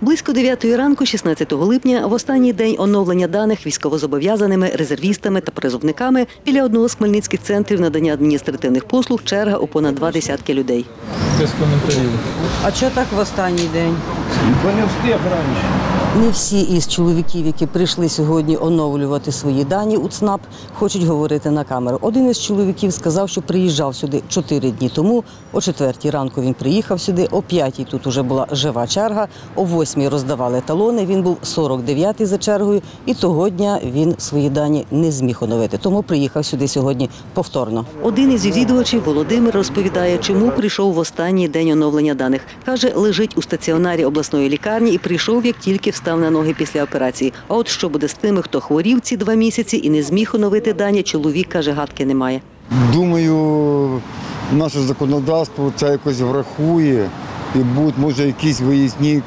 Близько 9-ї ранку 16 липня, в останній день оновлення даних військовозобов'язаними, резервістами та призовниками, біля одного з хмельницьких центрів надання адміністративних послуг черга у понад 2 десятки людей. Без коментарів. А чого так в останній день? Бо не встиг раніше. Не всі із чоловіків, які прийшли сьогодні оновлювати свої дані у ЦНАП, хочуть говорити на камеру. Один із чоловіків сказав, що приїжджав сюди 4 дні тому. О 4-й ранку він приїхав сюди, о 5-й тут уже була жива черга, о 8-й роздавали талони, він був 49-й за чергою, і того дня він свої дані не зміг оновити. Тому приїхав сюди сьогодні повторно. Один із відвідувачів, Володимир, розповідає, чому прийшов в останній день оновлення даних. Каже, лежить у стаціонарі обласної лікарні і прийшов, як тільки встав на ноги після операції. А от що буде з тими, хто хворів ці 2 місяці і не зміг оновити дані, чоловік, каже, гадки немає. Думаю, наше законодавство це якось врахує і будуть, може, якісь виїзні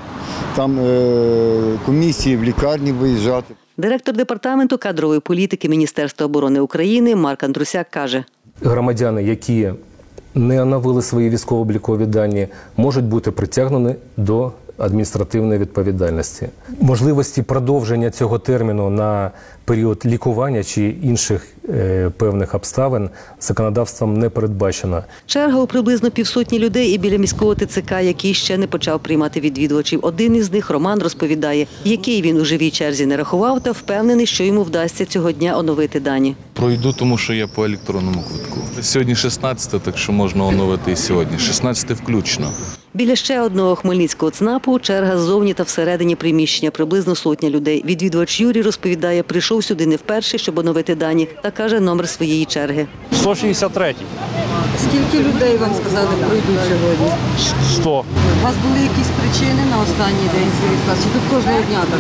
комісії в лікарні виїжджати. Директор департаменту кадрової політики Міністерства оборони України Марк Андрусяк каже. Громадяни, які не оновили свої військово-облікові дані, можуть бути притягнені до адміністративної відповідальності. Можливості продовження цього терміну на період лікування чи інших певних обставин законодавством не передбачено. Черга у приблизно 500 людей і біля міського ТЦК, який ще не почав приймати відвідувачів. Один із них, Роман, розповідає, який він у живій черзі не рахував та впевнений, що йому вдасться цього дня оновити дані. Пройду, тому що я по електронному квитку. Сьогодні 16, так що можна оновити і сьогодні. 16 включно. Біля ще одного хмельницького ЦНАПу черга ззовні та всередині приміщення, приблизно 100 людей. Відвідувач Юрій розповідає, прийшов сюди не вперше, щоб оновити дані, та каже номер своєї черги. 163. Скільки людей вам сказали пройдуть сьогодні? 100. У вас були якісь причини на останній день цієї? Чи тут кожного дня так?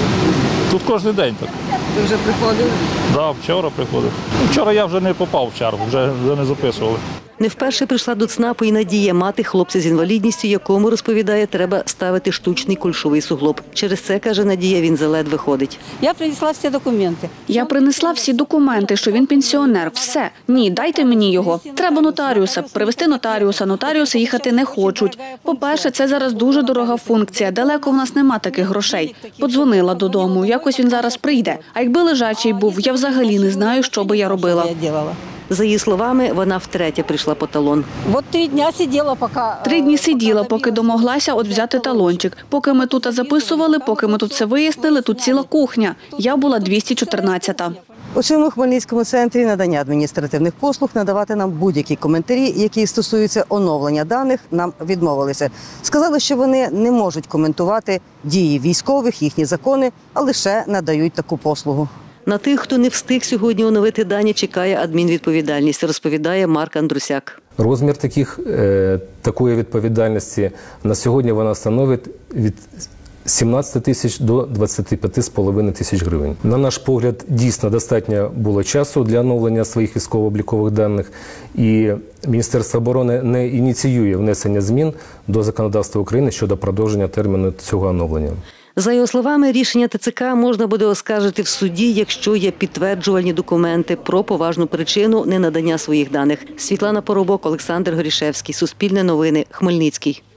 Тут кожен день так. Ви вже приходили? Так, вчора приходив. Вчора я вже не попав в чергу, вже не записували. Не вперше прийшла до ЦНАПу і Надія, мати хлопця з інвалідністю, якому, розповідає, треба ставити штучний кульшовий суглоб. Через це, каже Надія, він заледве ходить. Я принесла всі документи. Я принесла всі документи, що він пенсіонер. Все. Ні, дайте мені його. Треба нотаріуса. Привезти нотаріуса. Нотаріуси їхати не хочуть. По-перше, це зараз дуже дорога функція. Далеко в нас нема таких грошей. Подзвонила додому. Якось він зараз прийде. А якби лежачий був, я взагалі не знаю, що би я робила. За її словами, вона втретє прийшла по талон. От 3 дні сиділа, поки... 3 дні сиділа, поки домоглася взяти талончик. Поки ми тут записували, поки ми тут все вияснили, тут ціла кухня. Я була 214-та. У цьому Хмельницькому центрі надання адміністративних послуг надавати нам будь-які коментарі, які стосуються оновлення даних, нам відмовилися. Сказали, що вони не можуть коментувати дії військових, їхні закони, а лише надають таку послугу. На тих, хто не встиг сьогодні оновити дані, чекає адмінвідповідальність, розповідає Марк Андрусяк. Розмір такої відповідальності на сьогодні вона становить від 17 тисяч до 25,5 тисяч гривень. На наш погляд, дійсно достатньо було часу для оновлення своїх військово-облікових даних, і Міністерство оборони не ініціює внесення змін до законодавства України щодо продовження терміну цього оновлення. За його словами, рішення ТЦК можна буде оскаржити в суді, якщо є підтверджувальні документи про поважну причину ненадання своїх даних. Світлана Поробок, Олександр Горішевський, Суспільне новини, Хмельницький.